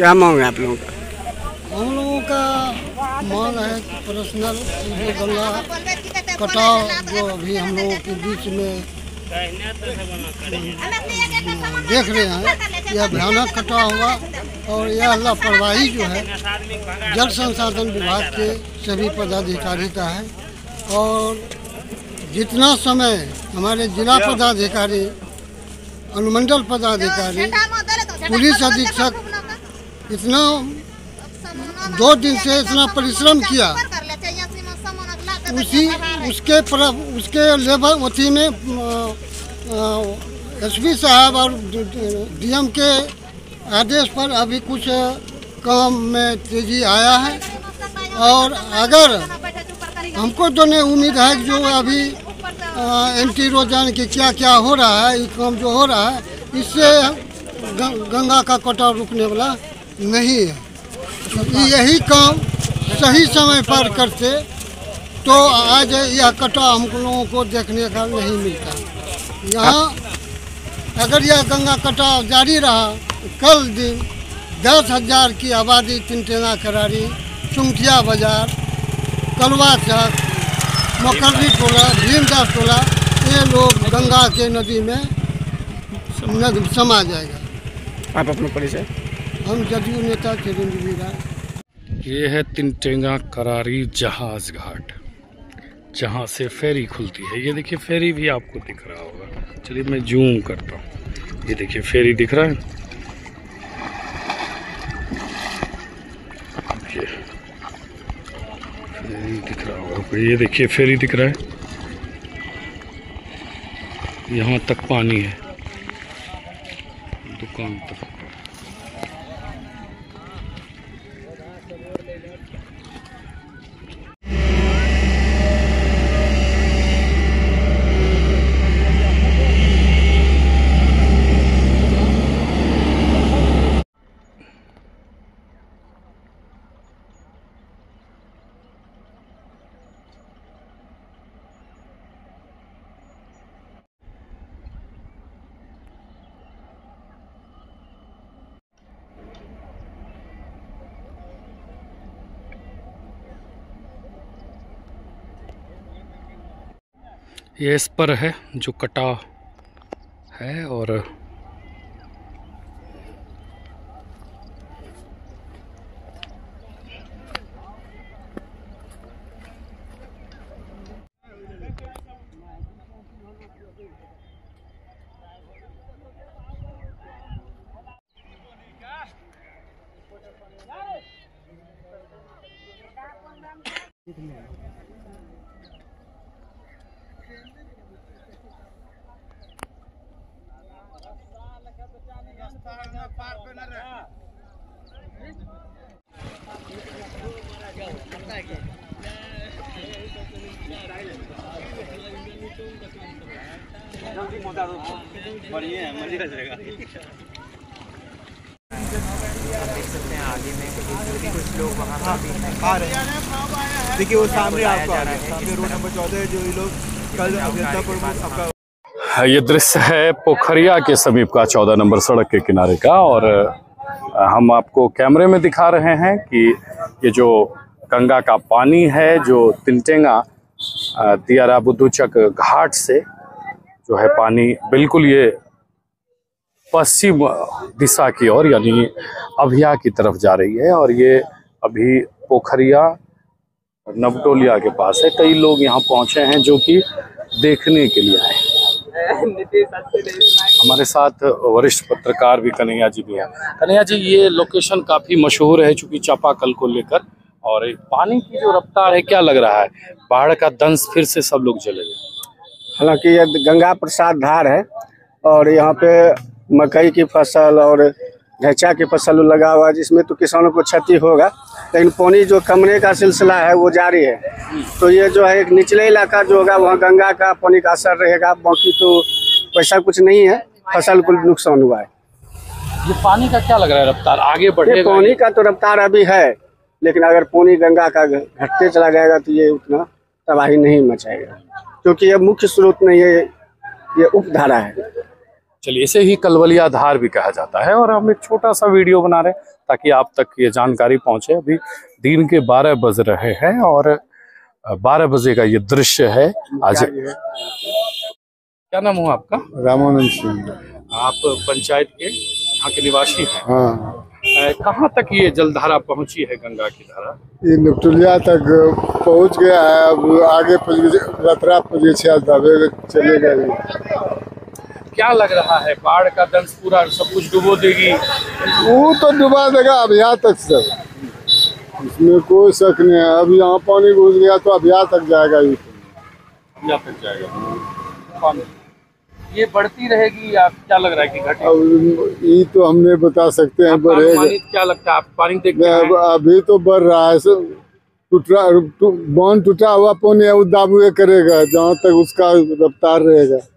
क्या मांग है आप लोगों का? हम लोगों का मांग है पर्सनल जो गंगा कटाव जो अभी हम लोगों के बीच में देख रहे हैं, यह भयानक कटाव हुआ और यह लापरवाही जो है जल संसाधन विभाग के सभी पदाधिकारी का है। और जितना समय हमारे जिला पदाधिकारी, अनुमंडल पदाधिकारी, पुलिस अधीक्षक इतना 2 दिन से इतना परिश्रम किया, उसके लेवल अथी में एसपी साहब और डीएम के आदेश पर अभी कुछ काम में तेजी आया है। और अगर हमको तो नहीं उम्मीद है कि जो अभी एंटी रोजान की क्या क्या हो रहा है, ये काम जो हो रहा है इससे गंगा का कटाव रुकने वाला नहीं है। यही काम सही समय पर करते तो आज यह कटाव हम लोगों को देखने का नहीं मिलता। यहाँ अगर यह गंगा कटाव जारी रहा, कल दिन 10,000 की आबादी तिनटेना करारी, चुंगटिया बाजार, कलवा चक, मकररी टोला, भीमदास टोला, ये लोग गंगा के नदी में समा जाएगा। आप अपना परिचय? हम जदयू नेता चिरंजीवी राय। ये है तिनटेना करारी जहाज घाट, जहाँ से फेरी खुलती है। ये देखिए फेरी भी आपको दिख रहा होगा। चलिए मैं जूम करता हूँ। ये देखिए फेरी दिख रहा है, ये फेरी दिख रहा होगा। ये देखिए फेरी दिख रहा है, यहाँ तक पानी है, दुकान तक। ये इस पर है जो कटा है। और बढ़िया है, मजे का जाएगा। देख सकते हैं आगे में कुछ लोग वहाँ आ रहे हैं। देखिए वो सामने आपको आ रहा है, सामने रोड नंबर 14 जो ये लोग कल आपका। ये दृश्य है पोखरिया के समीप का 14 नंबर सड़क के किनारे का। और हम आपको कैमरे में दिखा रहे हैं कि ये जो गंगा का पानी है जो तिनटेना दियारा बुद्धूचक घाट से जो है पानी बिल्कुल ये पश्चिम दिशा की ओर यानी अभिया की तरफ जा रही है। और ये अभी पोखरिया नवटोलिया के पास है। कई लोग यहाँ पहुँचे हैं जो कि देखने के लिए आए। हमारे साथ वरिष्ठ पत्रकार भी कन्हैया जी भी हैं। कन्हैया जी, ये लोकेशन काफ़ी मशहूर है चूँकि चापाकल को लेकर, और पानी की जो रफ्तार है क्या लग रहा है, बाढ़ का दंश फिर से सब लोग चले गए? हालांकि ये गंगा प्रसाद धार है और यहाँ पे मकई की फसल और ढैचा की फसल लगा हुआ है, जिसमें तो किसानों को क्षति होगा, लेकिन पानी जो कमने का सिलसिला है वो जारी है। तो ये जो है एक निचले इलाका जो होगा वहाँ गंगा का पानी का असर रहेगा, बाकी तो वैसा कुछ नहीं है, फसल को नुकसान हुआ है। ये पानी का क्या लग रहा है रफ्तार, आगे बढ़ेगा? पानी का तो रफ्तार अभी है, लेकिन अगर पानी गंगा का घटते चला जाएगा तो ये उतना तबाही नहीं मचाएगा, क्योंकि ये मुख्य स्रोत नहीं है, ये उपधारा है। चलिए, इसे ही कलवलिया धार भी कहा जाता है। और हम एक छोटा सा वीडियो बना रहे हैं, ताकि आप तक ये जानकारी पहुंचे। अभी दिन के 12 बज रहे हैं और 12 बजे का ये दृश्य है। आज क्या नाम हुआ आपका? रामानंद सिंह। आप पंचायत के यहाँ के निवासी हैं। हाँ, कहाँ तक ये जलधारा पहुंची है, गंगा की धारा? ये नपटुलिया तक पहुंच गया है। अब आगे रतरा पहुंचे दबे चलेगा ये। क्या लग रहा है, बाढ़ का दंश पूरा सब कुछ डुबो देगी? वो तो डुबा देगा अब यहाँ तक सब, इसमें कोई शक नहीं है। अब यहाँ पानी घुस गया तो अब यहाँ तक जाएगा ये। यहाँ तक जाएगा पानी? ये बढ़ती रहेगी या क्या लग रहा है कि घटेगी? अब ये तो हम नहीं बता सकते हैं, बढ़ेगा। पानी क्या लगता है, आप पानी देखते हैं? अभी तो बढ़ रहा है, बांध टूटा हुआ पानी है, वो दाबुए करेगा जहाँ तक उसका रफ्तार रहेगा।